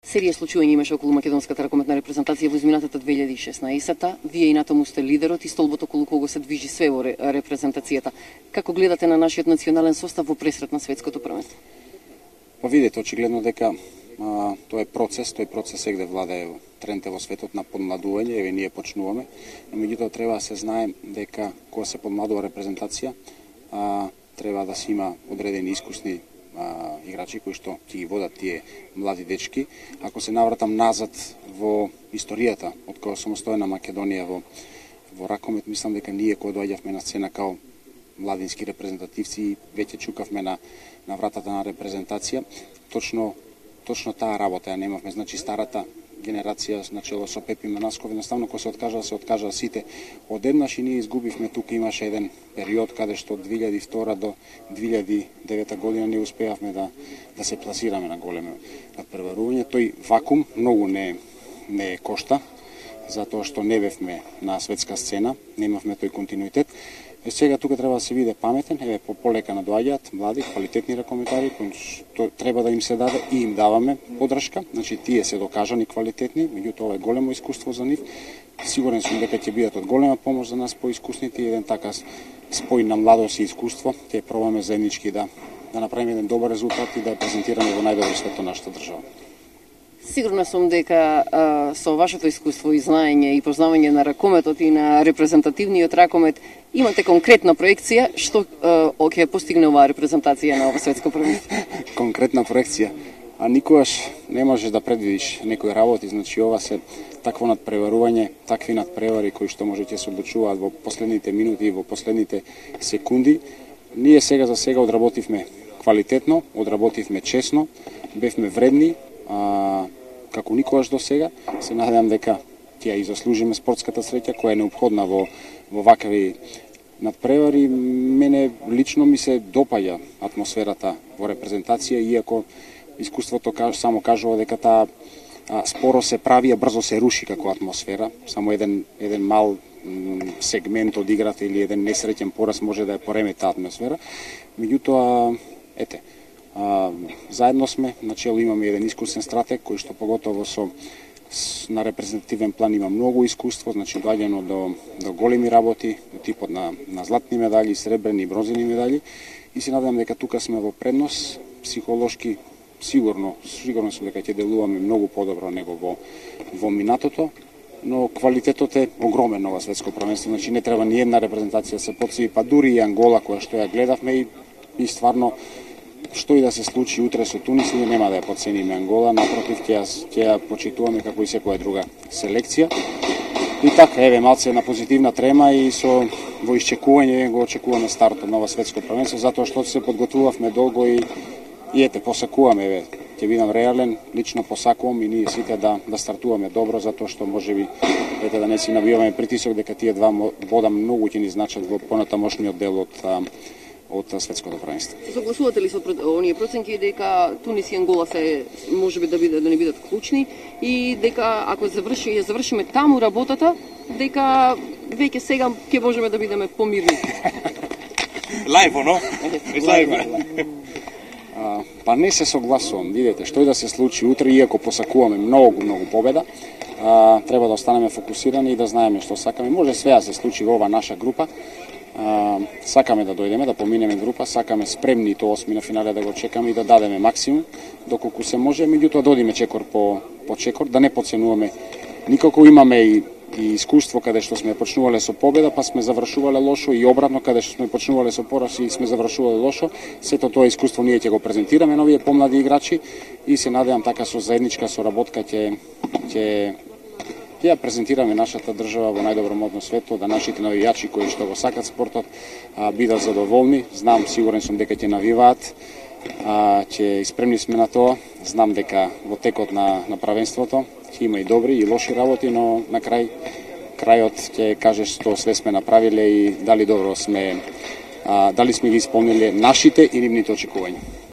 Серија случување имаше околу македонската ракометна репрезентација во изминатата 2016-та. Вие и натаму сте лидерот и столбот околу кого се движи све во репрезентацијата. Како гледате на нашиот национален состав во пресрет на светското првенство? Па видите, очигледно дека тој процес сегде владае трендите во светот на подмладување, еве ние почнуваме, но меѓутоа треба да се знае дека кога се подмладува репрезентација, треба да се има одредени искусни играчи кои што ќе ги водат тие млади дечки. Ако се навратам назад во историјата од кога самостојна Македонија во ракомет, мислам дека ние кога доаѓавме на сцена као младински репрезентативци веќе чукавме на вратата на репрезентација, точно таа работа ја немавме. Значи старата генерација начело со Пепи Манасков едноставно кога се откажа сите одеднаш и ние изгубивме. Тука имаше еден период каде што од 2002 до 2009 година не успеавме да се пласираме на големо надпреварување. Тој вакуум многу не кошта, затоа што не бевме на светска сцена, немавме тој континуитет. Сега тука треба да се биде паметен, еве полека надоаѓаат млади, квалитетни ракометари кои што треба да им се даде и им даваме подршка. Значи тие се докажани квалитетни, меѓутоа ова е големо искуство за нив. Сигурен сум дека ќе бидат од голема помош за нас поискусните и еден така спој на младост и искуство ќе пробаме заеднички да направиме еден добар резултат и да презентираме во најдобар свет нашата држава. Сигурна сум дека со вашето искуство и знаење и познавање на ракометот и на репрезентативниот ракомет имате конкретна проекција што ќе постигне оваа репрезентација на ова светско првенство. Конкретна проекција, а никогаш не можеш да предвидиш некои работи, значи ова се такво надпреварување, такви надпревари кои што можете се одлучуваат во последните минути и во последните секунди. Ние сега за сега одработивме квалитетно, одработивме честно, бевме вредни, како никогаш до сега. Се надевам дека ќе ја заслужиме спортската среќа која е неопходна во вакви надпревари. Мене лично ми се допаѓа атмосферата во репрезентација, иако искуството само кажува дека таа споро се прави, а брзо се руши како атмосфера. Само еден мал сегмент од играта или еден несреќен пораз може да ја поремети таа атмосфера. Меѓутоа, заедно сме, начело имаме еден искусен стратег кој што поготово на репрезентативен план има многу искуство, значи доаѓано до големи работи, до типот на златни медали, сребрени и бронзени медали, и се надевам дека тука сме во предност. Психолошки сигурно сум дека ќе делуваме многу подобро него во минатото, но квалитетот е огромен ова светско првенство, значи не треба ни една репрезентација да се подсиви, па дури и Ангола која што ја гледавме и стварно што и да се случи утре со Тунис, ние нема да ја подцениме Ангола, напротив ќе ја почитуваме како и секоја друга селекција. И така, еве, малце на позитивна трема и во исчекување го очекуваме стартот на ова светско првенство, затоа што се подготвувавме долго и посакуваме, еве, ќе бидам реален, лично посакувам и ние сите да стартуваме добро, затоа што можеби да не си набиваме притисок дека тие два бода многу ќе ни значат во понатамошниот дел од светското првенство. Согласувате ли со оние проценки дека Тунис и Ангола се можеби да не бидат клучни и дека ако ја завршиме таму работата, дека веќе сега ќе можеме да бидеме помирни? Лајво, но? Па не се согласувам. Видете, што и да се случи утре, иако посакуваме многу победа, треба да останеме фокусирани и да знаеме што сакаме. Може све да се случи во ова наша група. Сакаме да дојдеме, да поминеме група, сакаме спремни тоа осми на финале да го чекаме и да дадеме максимум доколку се може, меѓутоа да одиме чекор по чекор, да не подценуваме никако. Имаме и искуство каде што сме почнувале со победа, па сме завршувале лошо, и обратно каде што сме почнувале со пораз и сме завршувале лошо. Сето тоа искуство ние ќе го презентираме на овие помлади играчи и се надевам така со заедничка соработка ќе ја презентираме нашата држава во најдобро модно свето, да нашите навијачи кои што го сакат спортот бидат задоволни. Знам, сигурен сум дека ќе навиваат, ќе испремни сме на тоа. Знам дека во текот на првенството ќе има и добри и лоши работи, но на крајот ќе кажеш што све сме направиле и дали сме ги исполниле нашите и нивните очекувања.